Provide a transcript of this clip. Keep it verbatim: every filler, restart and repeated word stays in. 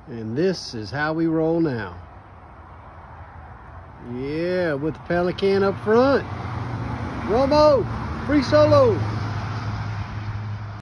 And this is how we roll now. Yeah, with the Pelican up front. ROMO, FreeSolo.